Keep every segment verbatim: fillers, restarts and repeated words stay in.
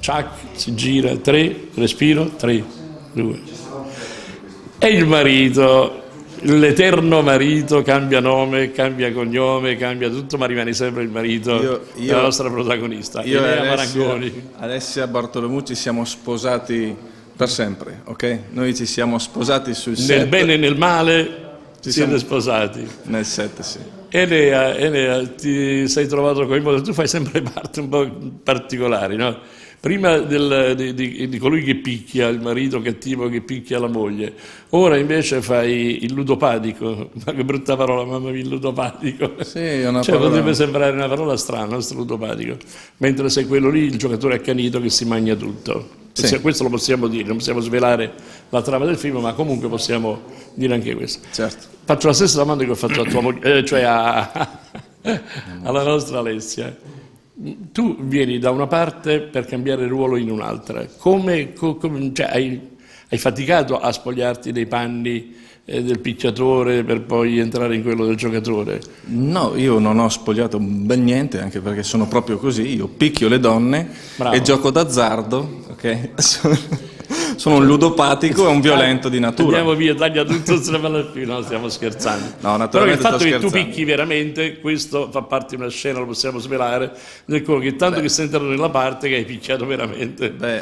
ciac, si gira, tre, respiro, tre, due. E il marito, l'eterno marito, cambia nome, cambia cognome, cambia tutto, ma rimane sempre il marito io, io, della nostra protagonista, io Enea e Alessia, Marangoni. Alessia Bartolomeu ci siamo sposati per sempre, ok? Noi ci siamo sposati sul set. Nel bene e nel male ci siete siamo sposati. Nel set, sì. Enea, Enea, ti sei trovato coinvolto, tu fai sempre parti un po' particolari, no? Prima del, di, di, di colui che picchia, il marito cattivo che picchia la moglie, ora invece fai il ludopatico, ma che brutta parola, mamma mia, il ludopatico. Sì, è una cioè parola... potrebbe sembrare una parola strana, questo ludopatico, mentre sei quello lì, il giocatore accanito che si mangia tutto. Sì. Questo lo possiamo dire, non possiamo svelare la trama del film, ma comunque possiamo dire anche questo. Certo. Faccio la stessa domanda che ho fatto a tua moglie, eh, cioè a, alla nostra Alessia. Tu vieni da una parte per cambiare ruolo in un'altra, come, come cioè, hai, hai faticato a spogliarti dei panni eh, del picchiatore per poi entrare in quello del giocatore? No, io non ho spogliato ben niente, anche perché sono proprio così, io picchio le donne. Bravo. E gioco d'azzardo, ok? Sono un ludopatico e un violento di natura. Andiamo via, taglia tutto, se ne va al filo, no, stiamo scherzando. No, però il fatto che scherzando. tu picchi veramente, questo fa parte di una scena, lo possiamo svelare, nel quello che tanto Beh. che sei entrato nella parte che hai picchiato veramente. Beh,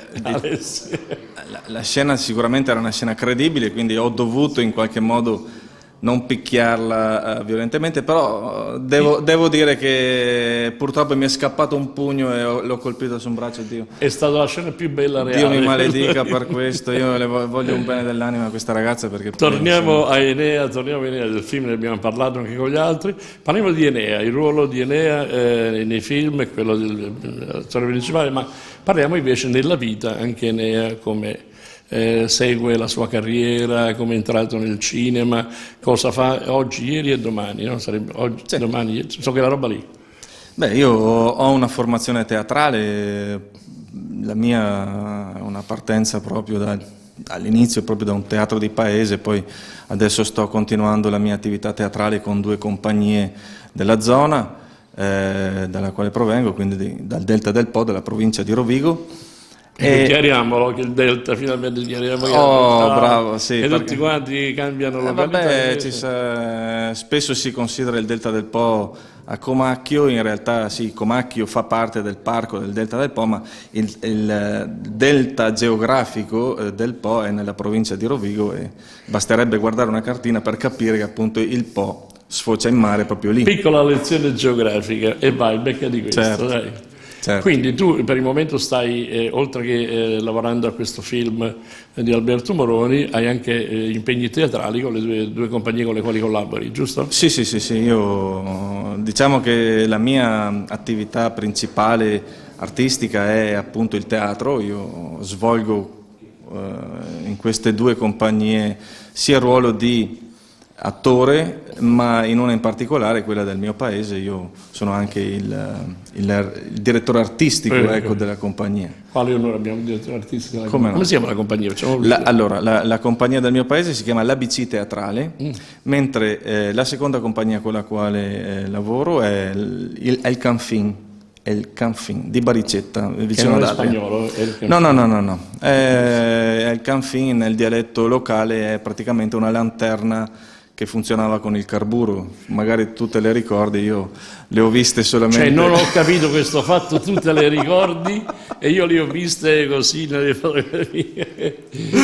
la, la scena sicuramente era una scena credibile, quindi ho dovuto in qualche modo non picchiarla uh, violentemente, però uh, devo, devo dire che purtroppo mi è scappato un pugno e l'ho colpito su un braccio. Dio. È stata la scena più bella reale. Dio mi maledica per questo, io le voglio un bene dell'anima a questa ragazza. Perché torniamo a Enea, torniamo a Enea, del film ne abbiamo parlato anche con gli altri, parliamo di Enea, il ruolo di Enea eh, nei film è quello della storia principale, ma parliamo invece nella vita, anche Enea come... Eh, segue la sua carriera, come è entrato nel cinema, cosa fa oggi, ieri e domani, no? Sarebbe oggi, sì. domani, so che la roba lì. Beh, io ho una formazione teatrale, la mia è una partenza proprio da, all'inizio proprio da un teatro di paese, poi adesso sto continuando la mia attività teatrale con due compagnie della zona, eh, dalla quale provengo, quindi di, dal Delta del Po, della provincia di Rovigo. E chiariamolo che il Delta finalmente chiariamo che oh, bravo, sì, e perché... tutti quanti cambiano eh, località. Vabbè, ci sa... spesso si considera il Delta del Po a Comacchio, in realtà sì, Comacchio fa parte del parco del Delta del Po, ma il, il delta geografico del Po è nella provincia di Rovigo e basterebbe guardare una cartina per capire che appunto il Po sfocia in mare proprio lì. Piccola lezione geografica e vai, becca di questo, certo. dai. Certo. Quindi tu per il momento stai, eh, oltre che eh, lavorando a questo film eh, di Alberto Moroni, hai anche eh, impegni teatrali con le due, due compagnie con le quali collabori, giusto? Sì, sì, sì, sì, io diciamo che la mia attività principale artistica è appunto il teatro, io svolgo eh, in queste due compagnie sia il ruolo di attore, ma in una in particolare, quella del mio paese, io sono anche il, il, il direttore artistico eh, ecco, della compagnia. Quale onore abbiamo il direttore artistico? Della Come, Come no? si chiama la compagnia? La, allora, la, la compagnia del mio paese si chiama l'A B C Teatrale, mm. mentre eh, la seconda compagnia con la quale eh, lavoro è il, il, il Canfin, El Canfin di Baricetta, vicino ad Adria. Spagnolo? No, no, no, no, no. Eh, il Canfin nel dialetto locale è praticamente una lanterna che funzionava con il carburo, magari tu te le ricordi, io le ho viste solamente... Cioè non ho capito questo fatto, tu te le ricordi e io le ho viste così nelle fotografie.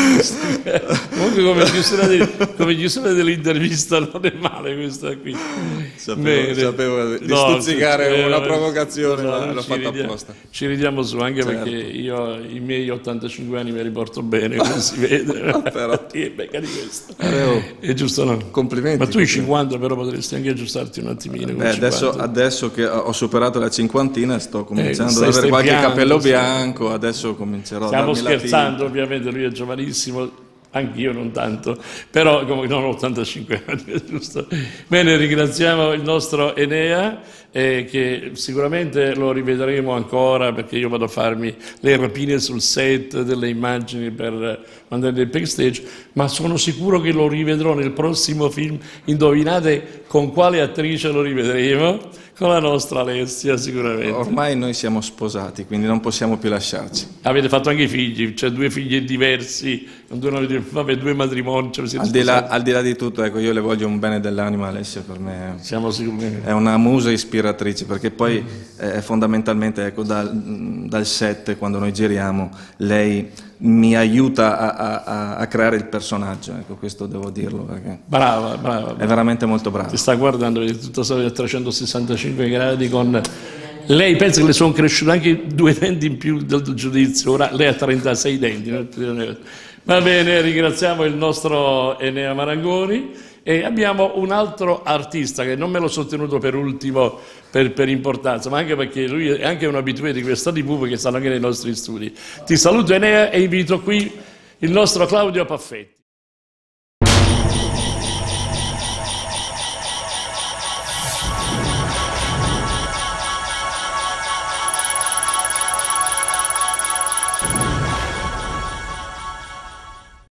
Comunque come chiusura, de, come chiusura dell'intervista non è male questa qui. Sapevo, sapevo di no, stuzzicare sì, una provocazione, no, ma l'ho fatta ridiamo, apposta. Ci ridiamo su, anche certo. perché io i miei ottantacinque anni me li porto bene, come si vede. Però... Che becca di questo. Eh, è giusto no? Complimenti. Ma tu i cinquanta però potresti anche aggiustarti un attimino. Beh, adesso, adesso che ho superato la cinquantina sto cominciando eh, ad avere qualche piano, capello bianco, adesso comincerò Stiamo a darmi scherzando, ovviamente lui è giovanissimo, anch'io non tanto, però come non ho ottantacinque anni, giusto? Bene, ringraziamo il nostro Enea, eh, che sicuramente lo rivedremo ancora perché io vado a farmi le rapine sul set delle immagini per mandare il backstage, ma sono sicuro che lo rivedrò nel prossimo film. Indovinate con quale attrice lo rivedremo? con la nostra Alessia sicuramente. Ormai noi siamo sposati, quindi non possiamo più lasciarci. Avete fatto anche i figli, cioè due figli diversi, due, vabbè, due matrimoni. Cioè al, di là, al di là di tutto, ecco, io le voglio un bene dell'anima, Alessia, per me siamo sicuri. È una musa ispiratrice, perché poi eh, fondamentalmente, ecco, dal, dal set, quando noi giriamo, lei mi aiuta a, a, a creare il personaggio, ecco, questo devo dirlo, perché brava, brava, è veramente molto brava. Ti sta guardando, vedi, tutta storia a trecentosessantacinque gradi, con lei, pensa che le sono cresciuti anche due denti in più del giudizio, ora lei ha trentasei denti. Va bene, ringraziamo il nostro Enea Marangoni. E abbiamo un altro artista che non me l'ho sostenuto per ultimo per, per importanza, ma anche perché lui è anche un abitué di questa tivù, che stanno anche nei nostri studi. Ti saluto Enea e invito qui il nostro Claudio Paffetti.